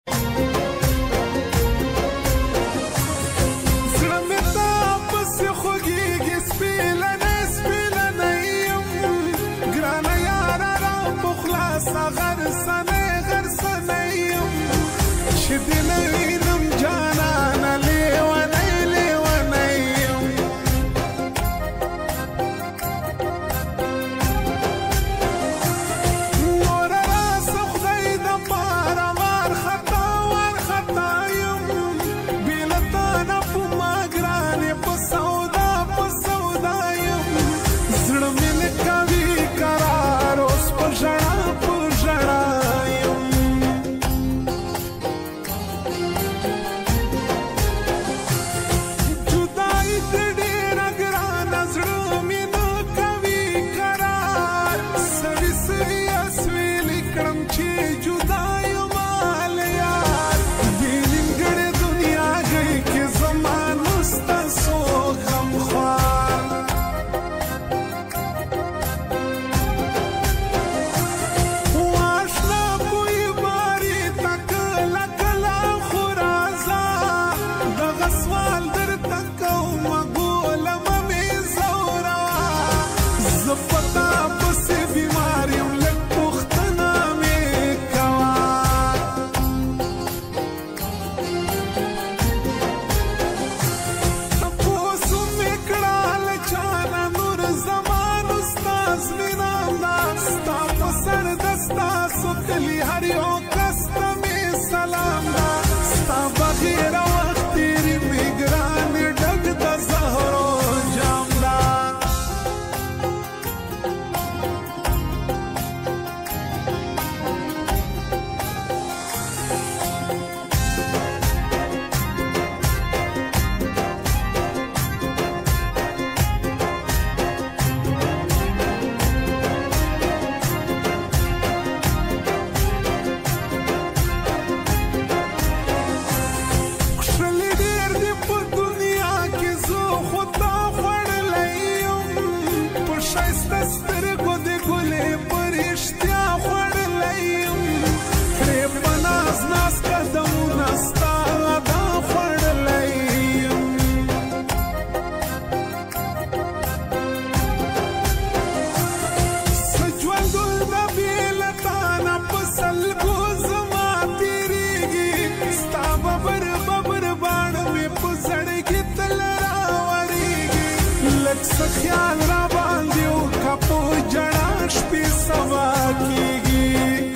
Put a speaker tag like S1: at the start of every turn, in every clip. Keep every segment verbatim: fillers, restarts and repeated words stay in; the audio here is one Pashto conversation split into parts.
S1: خیال را باندې وکړه په جړا شپې سبا کېږي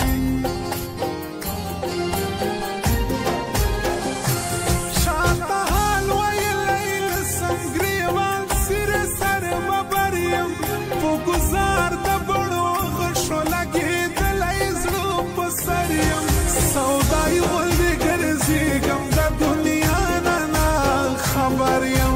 S1: شاته حال ویلی لسم ګریوان سره سر ببر یم په ګزار د بڼو غشو لګېدلی زړه په سر یم سودای غوندې ګرځېږم د دنیا نه نه خبر یم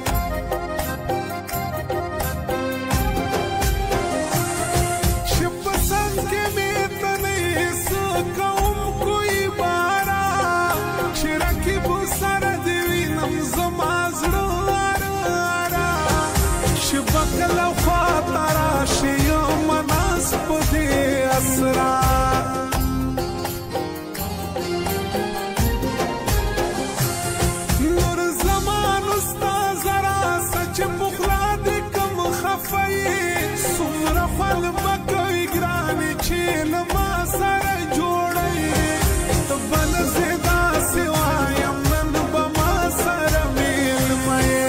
S1: کله خواته راشي یم ناست په دې اسرار نور زمان استاد راسه چې پخلا دې کم خفه یې څومره خوند به کوي ګرانې چې له ما سره جوړه یې ته به نه زه داسې وایم نن به ما سره مېلمه یې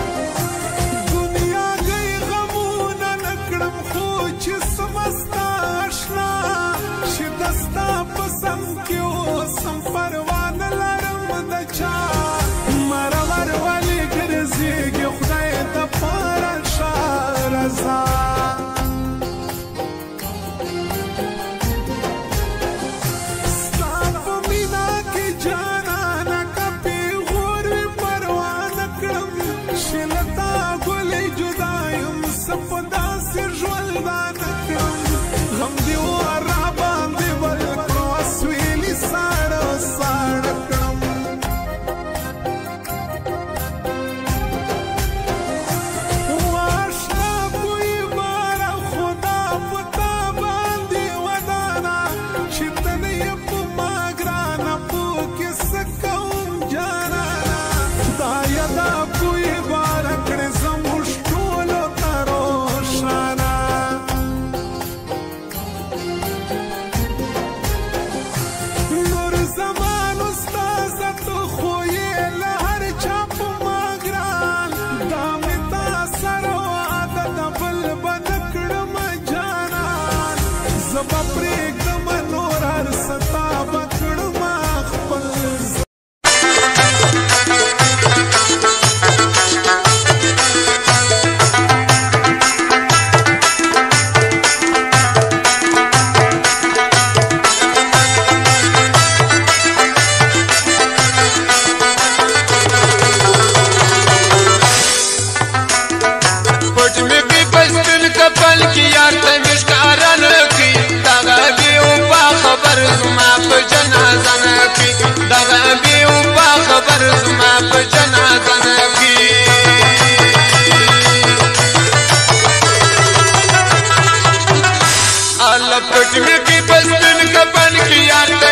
S1: Stop!
S2: लपट में भी बस दिन कपन किया